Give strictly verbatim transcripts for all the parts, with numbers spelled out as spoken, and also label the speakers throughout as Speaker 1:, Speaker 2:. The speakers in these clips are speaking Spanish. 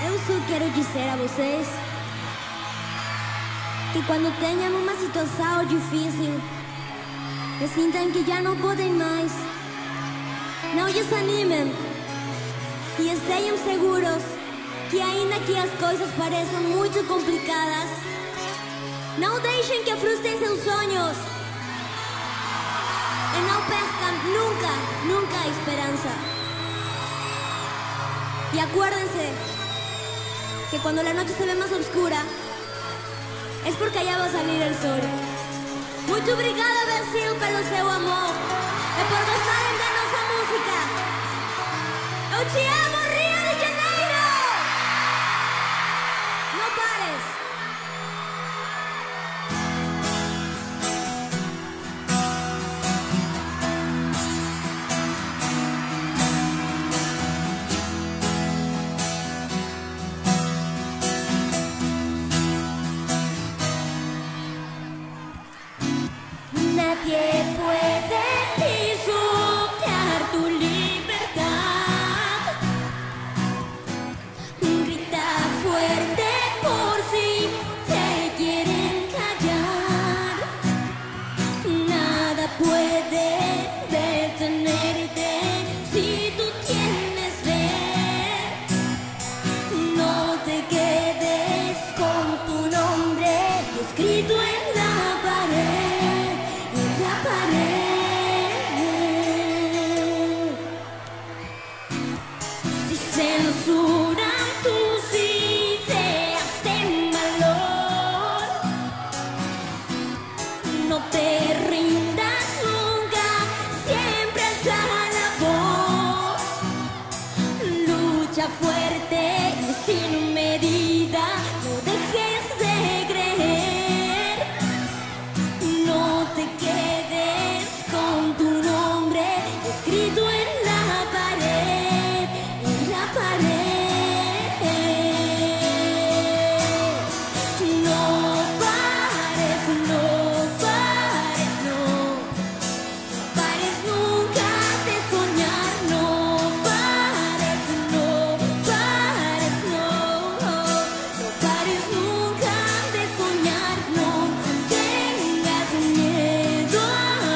Speaker 1: Eu só quero dizer a vocês que quando tenham uma situação difícil e sintam que já não podem mais, não desanimem e estejam seguros que ainda que as coisas pareçam muito complicadas, não deixem que frustrem seus sonhos e não percam nunca, nunca a esperança. Y acuérdense que cuando la noche se ve más oscura es porque allá va a salir el sol. Muito obrigada, Brasil, pelo seu amor e por gostarem da nossa música. Eu te amo, Rio de Janeiro! Não pares!
Speaker 2: Nadie puede pisotear tu libertad. Grita fuerte por si te quieren callar. Nada puede detenerte si tú tienes fe. No te quedes con tu nombre escrito en la pared. Si censuran tus ideas, ten valor. No te rindas nunca, siempre alza la voz. Lucha fuerte y sin medida, no dejes de creer. No te quedes con tu nombre escrito en la pared, en la pared. No pares, no pares, no, no pares nunca de soñar. No pares, no pares, no, no pares nunca de soñar. No tengas miedo a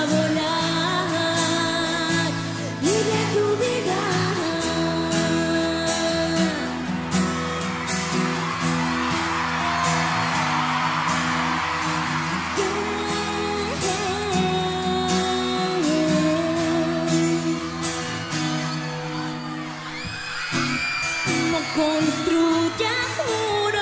Speaker 2: volar, vive tu vida. No construyas muros